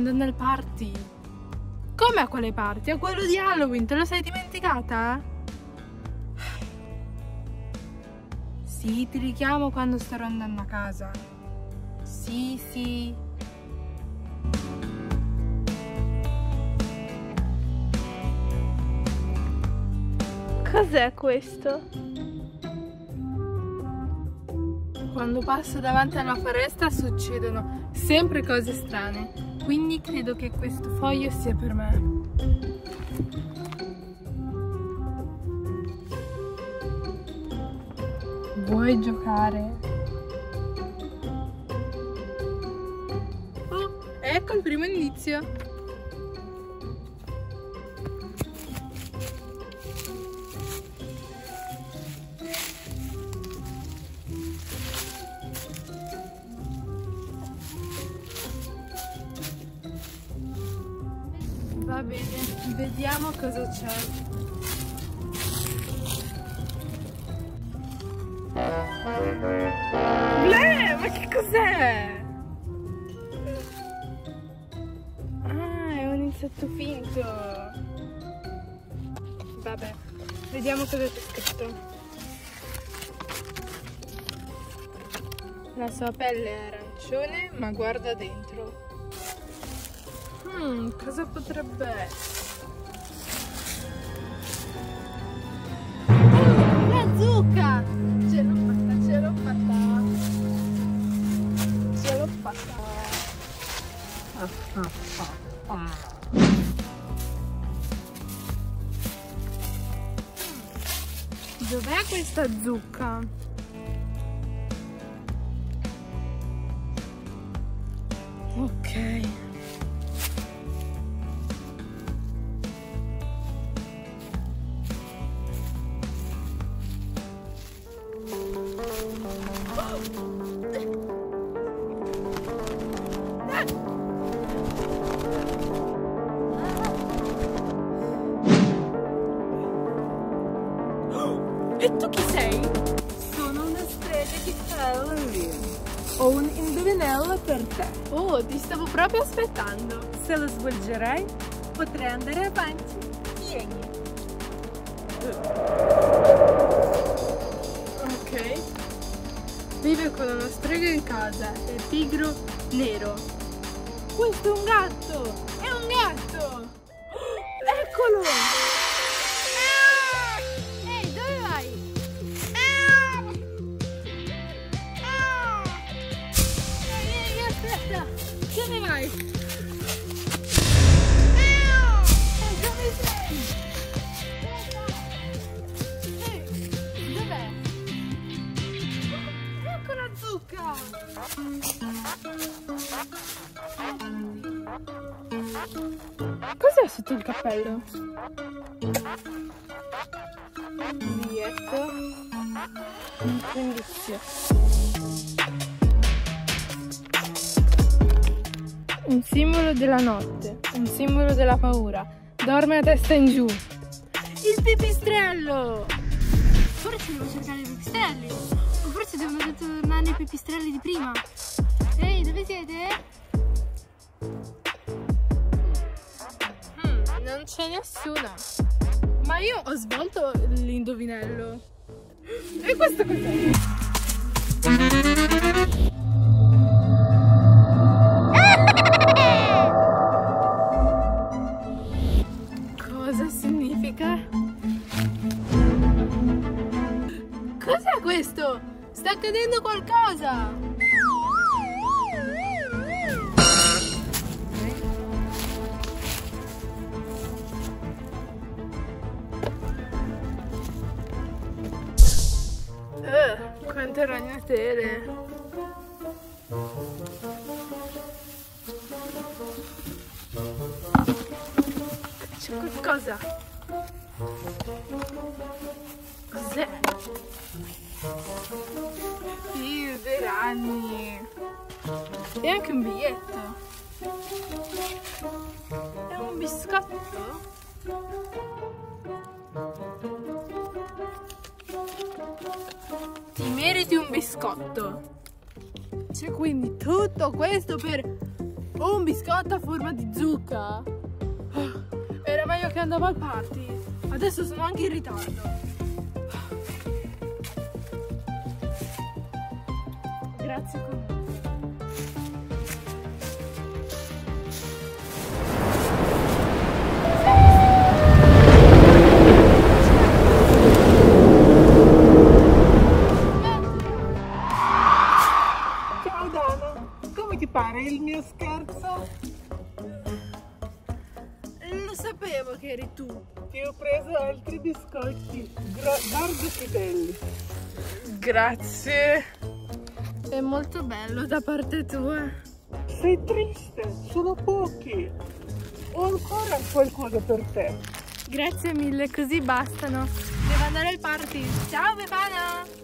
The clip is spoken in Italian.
andando al party. Come a quale party? A quello di Halloween, te lo sei dimenticata? Sì, ti richiamo quando starò andando a casa. Sì, sì. Cos'è questo? Quando passo davanti alla foresta succedono sempre cose strane, quindi credo che questo foglio sia per me. Vuoi giocare? Oh, ecco il primo indizio. Va bene, vediamo cosa c'è. Ma che cos'è? Ah, è un insetto finto. Vabbè, vediamo cosa c'è scritto. La sua pelle è arancione, ma guarda dentro. Cosa potrebbe essere? La zucca! Ce l'ho fatta, ce l'ho fatta! Ce l'ho fatta! Dov'è questa zucca? Ok. E tu chi sei? Sono una strega di Halloween. Ho un indovinello per te. Oh, ti stavo proprio aspettando. Se lo svolgerai, potrai andare avanti. Vieni. Ok. Vive con una strega in casa, è pigro, nero. Questo è un gatto! È un gatto! Eccolo! Ehi, dove vai? Ehi, aspetta! Dove vai? Dove sei? Dov'è? Ecco la zucca! Cos'è sotto il cappello? Biglietto. Indizio. Un simbolo della notte, un simbolo della paura. Dorme a testa in giù. Il pipistrello! Forse devo cercare i pipistrelli. O forse devo tornare ai pipistrelli di prima. Ehi, dove siete? Non c'è nessuno. Ma io ho svolto l'indovinello. E questo cos'è? Cosa significa? Cos'è questo? Sta accadendo qualcosa! Quante ragnatele! C'è qualcosa! Cos'è? Dei ragni! E anche un biglietto! È un biscotto? Ti meriti un biscotto. C'è quindi tutto questo per Ho un biscotto a forma di zucca. Era meglio che andavo al party. Adesso sono anche in ritardo. Grazie comunque. Ciao Dana, come ti pare il mio scherzo? Lo sapevo che eri tu. Ti ho preso altri biscotti, guarda che belli. Grazie. È molto bello da parte tua. Sei triste, sono pochi. Ho ancora qualcosa per te. Grazie mille, così bastano. Devo andare al party. Ciao Befana!